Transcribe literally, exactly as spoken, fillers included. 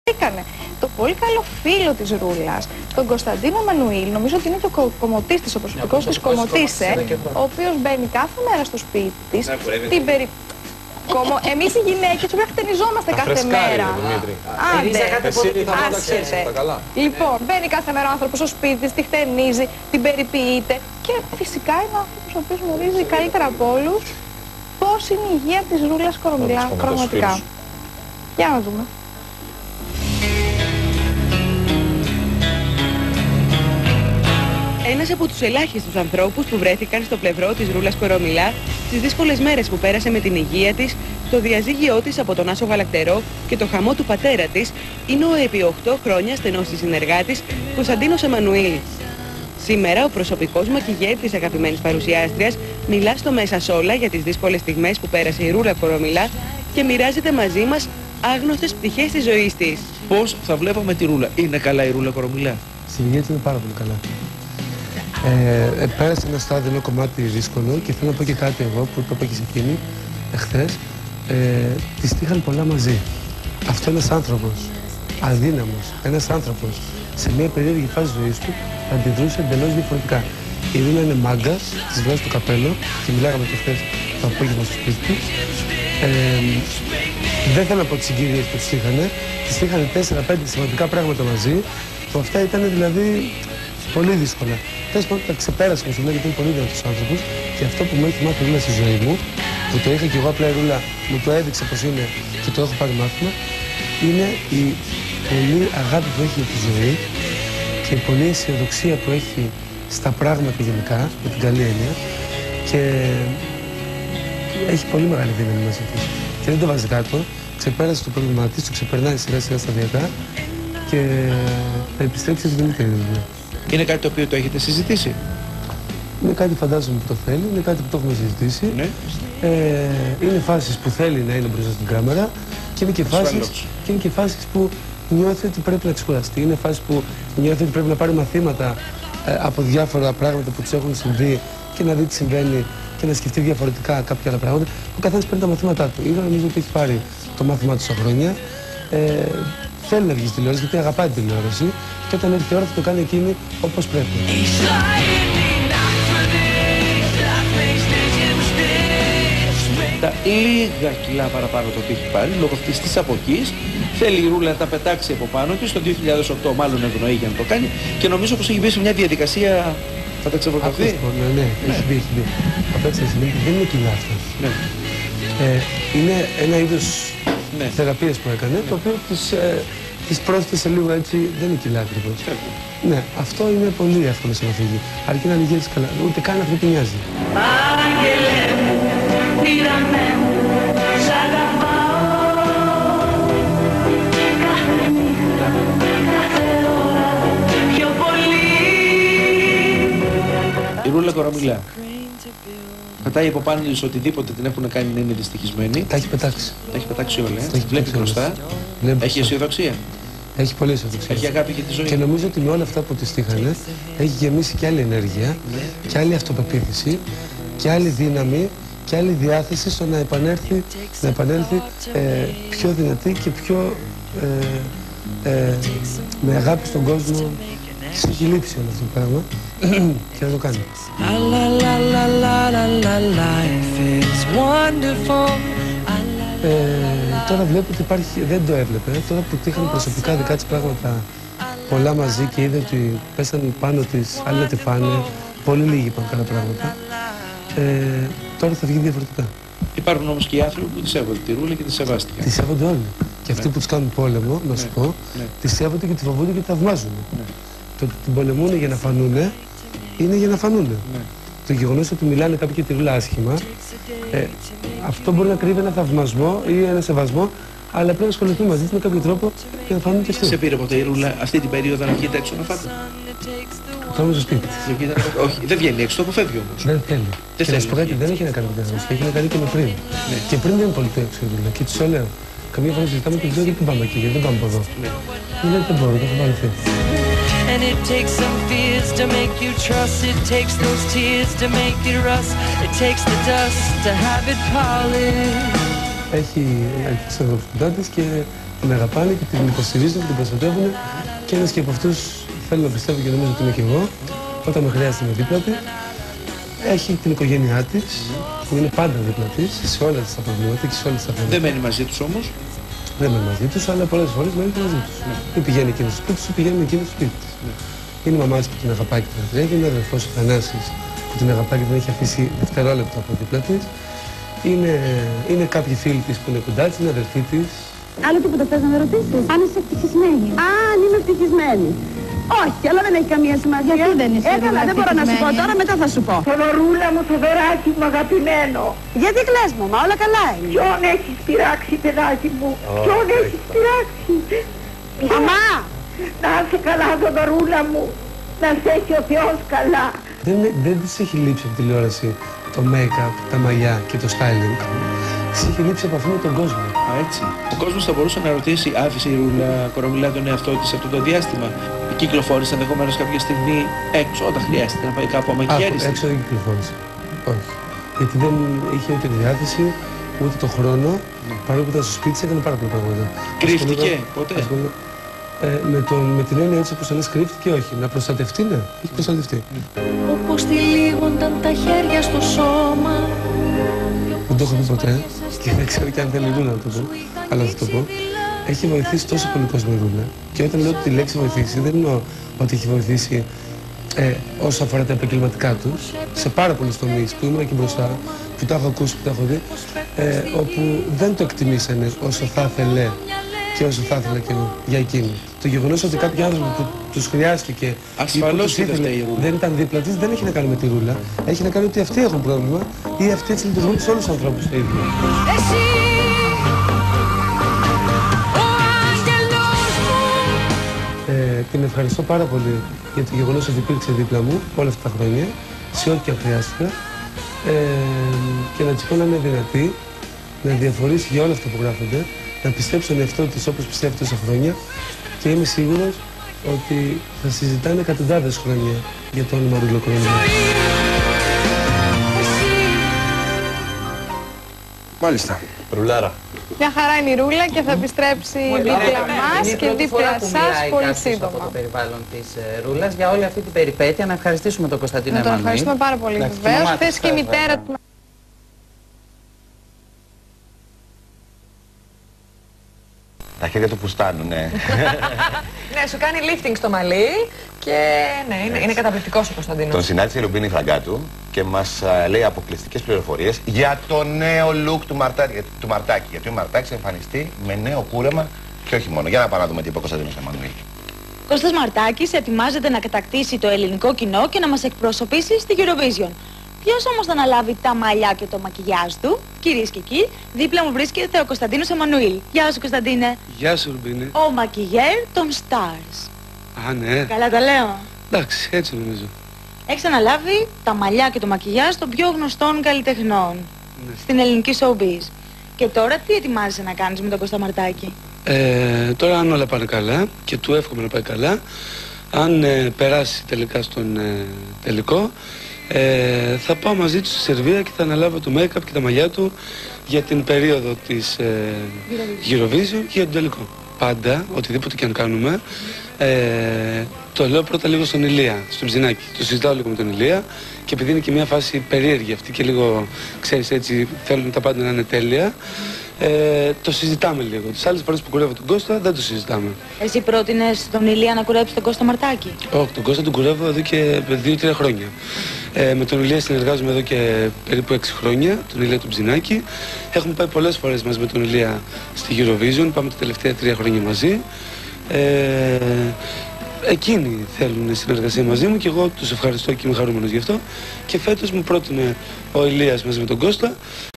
Έκανε το πολύ καλό φίλο της Ρούλας, τον Κωνσταντίνο Εμμανουήλ, νομίζω ότι είναι και ο κομμωτής της, ο προσωπικός της κομμωτής, ε, ο οποίος μπαίνει κάθε μέρα στο σπίτι της, την περι... Κομο... Εμείς οι γυναίκες πρέπει να χτενιζόμαστε κάθε μέρα. Άντε, άσχετε. Λοιπόν, μπαίνει κάθε μέρα ο άνθρωπος στο σπίτι της, τη χτενίζει, την περιποιείται και φυσικά είναι ο άνθρωπος ο οποίος γνωρίζει καλύτερα από όλους πώς είναι η υγεία της Ρούλας Κορομιλά, πραγματικά. Για να δούμε. Ένας από τους ελάχιστους ανθρώπους που βρέθηκαν στο πλευρό της Ρούλας Κορομιλά στις δύσκολες μέρες που πέρασε με την υγεία της, το διαζύγιό της από τον Άσο Γαλακτερό και το χαμό του πατέρα της είναι ο επί οκτώ χρόνια στενός της συνεργάτης Κωνσταντίνος Εμμανουήλ. Σήμερα ο προσωπικός μακιγέρ της αγαπημένης παρουσιάστριας μιλά στο Μέσα Σόλα για τις δύσκολες στιγμές που πέρασε η Ρούλα Κορομιλά και μοιράζεται μαζί μας άγνωστες πτυχές της ζωής της. Πώς θα βλέπαμε τη Ρούλα? Είναι καλά η Ρούλα Κορομιλά? Στην υγεία της είναι πάρα πολύ καλά. Ε, πέρασε ένα στάδιο, ένα κομμάτι δύσκολο και θέλω να πω και κάτι εγώ που το είπα και σε εκείνη εχθές. Ε, της τύχαν πολλά μαζί. Αυτό ένας άνθρωπος αδύναμος, ένας άνθρωπος σε μια περίεργη φάση ζωής του αντιδρούσε εντελώς διαφορετικά. Η Ρούλα είναι μάγκας, της βγάζει το καπέλο και μιλάγαμε και χθες το απόγευμα στο σπίτι της. Ε, δεν θέλω να πω τις συγκυρίες που της είχανε. Της είχαν τέσσερα πέντε σημαντικά πράγματα μαζί που αυτά ήταν δηλαδή πολύ δύσκολα. Τέλος πάντων τα ξεπέρασε με γιατί είναι πολύ δυνατός άνθρωπος και αυτό που μου έχει μάθει η Ρούλα στη ζωή μου, που το είχα και εγώ απλά η Ρούλα μου το έδειξε πως είναι και το έχω πάρει μάθημα, είναι η πολλή αγάπη που έχει για τη ζωή και η πολλή αισιοδοξία που έχει στα πράγματα γενικά, με την καλή έννοια, και έχει πολύ μεγάλη δύναμη μέσα της. Και δεν το βάζει κάτω, ξεπέρασε το πρόβλημά της, το ξεπερνάει σιγά σιγά σταδιακά και θα επιστρέψει στη δημιουργία δουλειά. Είναι κάτι το οποίο το έχετε συζητήσει? Είναι κάτι φαντάζομαι που το θέλει, είναι κάτι που το έχουμε συζητήσει. Ναι. Ε, είναι φάσεις που θέλει να είναι μπροστά στην κάμερα και είναι και φάσεις, και είναι και φάσεις που νιώθει ότι πρέπει να ξεκουραστεί. Είναι φάσεις που νιώθει ότι πρέπει να πάρει μαθήματα ε, από διάφορα πράγματα που τους έχουν συμβεί και να δει τι συμβαίνει και να σκεφτεί διαφορετικά κάποια άλλα πράγματα. Ο καθένας παίρνει τα μαθήματά του. Ήδη νομίζω ότι έχει πάρει το μάθημά του στα χρόνια. Ε, θέλει να βγει στη τηλεόραση γιατί αγαπάει τη τηλεόραση και όταν έρθει η ώρα θα το κάνει εκείνη όπως πρέπει. Τα λίγα κιλά παραπάνω το οποίο έχει πάρει λόγω αυτής της αποχής, θέλει η Ρούλα να τα πετάξει από πάνω της. Το δύο χιλιάδες οκτώ μάλλον ευνοεί για να το κάνει και νομίζω πως έχει μπει σε μια διαδικασία. Θα τα ξεβολκαθεί. Ναι, ναι, έχει μπει, έχει μπει. Απέξε δεν είναι κιλά αυτά. Ναι. Ε, είναι ένα είδος ναι. θεραπείας που έκανε, ναι. Το οποίο της, ε, της πρόσθεσε λίγο έτσι, δεν είναι κιλά ακριβώς. Ναι, αυτό είναι πολύ εύκολο να φύγει. Αρκεί να λυγείς καλά, ούτε καν αυτή που νοιάζει. Άγγελε μου, πήραμε μου, σ' αγαπάω. Κάθε νύχτα, κάθε ώρα, πιο πολύ. Η Ρούλα Κορομιλά πετάει από πάνω της οτιδήποτε την έχουν κάνει να είναι δυστυχισμένη. Τα έχει πετάξει. Τα έχει πετάξει όλα. Ε. Βλέπει μπροστά. Έχει αισιοδοξία. Έχει πολλή αισιοδοξία. Έχει αγάπη για τη ζωή. Και νομίζω ότι με όλα αυτά που της τύχανε έχει γεμίσει και άλλη ενέργεια, ναι. Και άλλη αυτοπεποίθηση και άλλη δύναμη και άλλη διάθεση στο να επανέλθει, να επανέλθει ε, πιο δυνατή και πιο ε, ε, με αγάπη στον κόσμο. Της έχει λείψει όλο αυτό το πράγμα και να το κάνει. Ε, τώρα βλέπω ότι υπάρχει, δεν το έβλεπε, τώρα που τύχαν προσωπικά δικά της πράγματα πολλά μαζί και είδε ότι πέσανε πάνω της, άλλοι να τη φάνε, πολύ λίγοι είπαν καλά πράγματα, ε, τώρα θα βγει διαφορετικά. Υπάρχουν όμως και οι άνθρωποι που τη σέβονται τη Ρούλα και τη σεβάστηκαν. Τη σέβονται όλοι. Και αυτοί ναι. που τους κάνουν πόλεμο, να σου ναι. πω, ναι. τη σέβονται και τη φοβούνται και τη θαυμάζουν. Ναι. Το ότι την πολεμούν για να φανούνε, είναι για να φανούνε. Ναι. Το γεγονός ότι μιλάνε κάποιοι για τη Ρούλα άσχημα, ε, αυτό μπορεί να κρύβει ένα θαυμασμό ή ένα σεβασμό, αλλά πρέπει να ασχοληθούν μαζί της με κάποιο τρόπο και να φανούν και αυτοί. Σε πήρε ποτέ η Ρούλα αυτή την περίοδο να βγείτε έξω να φάτε? Πάμε στο σπίτι της. Όχι, δεν βγαίνει έξω, το αποφεύγει όμως. Δεν θέλει. Δεν και να σου πω κάτι, δεν έχει να κάνει με την αγωνιστική, έχει να κάνει και με πριν. Ναι. Και πριν δεν είναι πολύ το έξω η Ρούλα. Και της το λέω. Καμία φορά συζητάμε και λέω γιατί πάμε εκεί, γιατί δεν πάμε από εδώ. Ναι. Μου λέει δεν μπορώ, το έχω παρελθεί. And it takes some fears to make you trust. It takes those tears to make it rust. It takes the dust to have it polished. Έχει αρχίσει να δω της και την αγαπάνε και την υποστηρίζουν και την προστατεύουν. Και ένας και από αυτούς θέλω να πιστεύω και νομίζω ότι είμαι και εγώ, όταν με χρειάζεται με δίπλα της. Έχει την οικογένειά της, που είναι πάντα δίπλα της, σε όλα τα προβλήματα και σε όλες τα θέματα. Δεν μένει μαζί τους όμως. Δεν μένει μαζί τους, αλλά πολλές φορές μένει μαζί τους. Ναι. Ή πηγαίνει εκείνος στο σπίτι της, ή πηγαίνει εκείνος στο σπίτι της. Ναι. Είναι η μαμά της που την αγαπάει και την αντρέχει, είναι ο αδερφός ο Θανάσης που την αγαπάει και την έχει αφήσει δευτερόλεπτα από δίπλα της. Είναι, είναι κάποιοι φίλοι της που είναι κοντά της, είναι αδερφοί της. Άλλο τίποτα θες να με ρωτήσεις? Αν είσαι ευτυχισμένη. Αν είμαι ευτυχισμένη. Όχι, αλλά δεν έχει καμία σημασία. Γιατί δεν είσαι Έκανα, δεν μπορώ να σου πω τώρα, μετά θα σου πω. Θοδωρούλα μου, Θοδωράκι μου αγαπημένο. Γιατί κλαις, μαμά, όλα καλά είναι. Ποιον έχεις πειράξει, παιδάκι μου? Ποιον έχεις πειράξει? Μαμά! Να είσαι καλά, Θοδωρούλα μου. Να σε έχει ο Θεός καλά. Δεν, δεν της έχει λείψει από τη τηλεόραση το make-up, τα μαλλιά και το styling. Της έχει λείψει από αυτόν τον κόσμο. Α, έτσι. Ο κόσμος θα μπορούσε να ρωτήσει, άφησε η Ρούλα Κορομιλά τον εαυτό της αυτό το διάστημα? Κυκλοφόρησε ενδεχομένως κάποια στιγμή έξω όταν χρειάστηκε να πάει κάπου άμα γέρισε? Έξω δεν κυκλοφόρησε. Όχι. Γιατί δεν είχε ούτε τη διάθεση, ούτε το χρόνο. Mm. Παρόλο που ήταν στο σπίτι της, έκανε πάρα πολλά πράγματα. Κρύφτηκε ποτέ? Ε, με, τον, με την έννοια έτσι όπως το λες, κρύφτηκε, όχι. Να προστατευτεί, ναι. Έχει προστατευτεί. Mm. Όπως τυλίγονταν τα χέρια στο σώμα. Δεν το έχω πει ποτέ και δεν ξέρω και αν θέλει η Ρούλα να το πω, αλλά θα το πω. Έχει βοηθήσει τόσο πολύ κόσμο η Ρούλα. Και όταν λέω τη λέξη βοηθήσει, δεν εννοώ ότι έχει βοηθήσει ε, όσο αφορά τα επαγγελματικά τους, σε πάρα πολλούς τομείς που ήμουν εκεί μπροστά, που τα έχω ακούσει, που τα έχω δει, ε, όπου δεν το εκτιμήσανε όσο θα ήθελε και όσο θα ήθελα και εγώ για εκείνη. Το γεγονός ότι κάποιοι άνθρωποι που τους χρειάστηκε και ασφαλώς που ήθελε, δεν ήταν δίπλα της, δεν έχει να κάνει με τη Ρούλα. Έχει να κάνει ότι αυτοί έχουν πρόβλημα ή αυτοί έτσι λειτουργούν σε όλους τους ανθρώπους το ίδιο. Ε, την ευχαριστώ πάρα πολύ για το γεγονός ότι υπήρξε δίπλα μου όλα αυτά τα χρόνια, σε ό,τι και αν χρειάστηκα, ε, και να της πω να είναι δυνατή, να διαφορήσει για όλα αυτά που γράφονται, να πιστέψει στον εαυτό της όπως πιστεύει τόσα χρόνια και είμαι σίγουρος ότι θα συζητάνε εκατοντάδες χρόνια για το όνομα Ρούλα Κορομιλά. Μάλιστα. Ρουλάρα. Μια χαρά είναι η Ρούλα και θα επιστρέψει δίπλα μας και δίπλα σας πολύ σύντομα. Από το περιβάλλον της Ρούλας για όλη αυτή την περιπέτεια. Να ευχαριστήσουμε τον Κωνσταντίνο Εμμανουήλ. Να τον ευχαριστούμε πάρα πολύ βεβαίως. Χθες και η μητέρα του. Τα χέρια του που στάνουν, ναι. Ναι, σου κάνει lifting στο μαλλί και ναι, είναι, είναι καταπληκτικός ο Κωνσταντίνος. Τον συνάντησε η Λουμπίνη Φραγκάτου και μας α, λέει αποκλειστικές πληροφορίες για το νέο look του, Μαρτά, του Μαρτάκη. Γιατί ο Μαρτάκης θα εμφανιστεί με νέο κούρεμα και όχι μόνο. Για να πάμε να δούμε τι είπε ο Κωνσταντίνος Εμμανουήλ. Κώστας Μαρτάκης ετοιμάζεται να κατακτήσει το ελληνικό κοινό και να μας εκπροσωπήσει στη Eurovision. Ποιος όμως θα αναλάβει τα μαλλιά και το μακιγιάζ του? Κυρίες και κύριοι, δίπλα μου βρίσκεται ο Κωνσταντίνος Εμμανουήλ. Γεια σου, Κωνσταντίνε. Γεια σου, Ρουμπίνε. Ο μακιγέρ των Stars. Α, ναι. Καλά τα λέω. Εντάξει, έτσι νομίζω. Έχεις αναλάβει τα μαλλιά και το μακιγιάζ των πιο γνωστών καλλιτεχνών, ναι, στην ελληνική showbiz. Και τώρα τι ετοιμάζεσαι να κάνεις με τον Κώστα Μαρτάκη? Ε, τώρα αν όλα πάνε καλά και του εύχομαι να πάει καλά, αν ε, περάσει τελικά στον ε, τελικό, Ε, θα πάω μαζί του στη Σερβία και θα αναλάβω το make-up και τα μαλλιά του για την περίοδο της ε, Eurovision και για τον τελικό. Πάντα, οτιδήποτε και αν κάνουμε, ε, το λέω πρώτα λίγο στον Ηλία, στον Ψινάκη. Το συζητάω λίγο με τον Ηλία και επειδή είναι και μια φάση περίεργη αυτή και λίγο, ξέρεις έτσι, θέλουν τα πάντα να είναι τέλεια, ε, το συζητάμε λίγο. Τις άλλες φορές που κουρεύω τον Κώστα δεν το συζητάμε. Εσύ πρότεινες τον Ηλία να κουρέψει τον Κώστα Μαρτάκη? Όχι, τον Κώστα τον κουρεύω εδώ και δύο τρία χρόνια. Ε, με τον Ηλία συνεργάζομαι εδώ και περίπου έξι χρόνια, τον Ηλία του Ψινάκη. Έχουμε πάει πολλές φορές μαζί με τον Ηλία στη Eurovision, πάμε τα τελευταία τρία χρόνια μαζί. Ε, εκείνοι θέλουν συνεργασία μαζί μου και εγώ τους ευχαριστώ και είμαι χαρούμενος γι' αυτό. Και φέτος μου πρότεινε ο Ηλίας μαζί με τον Κώστα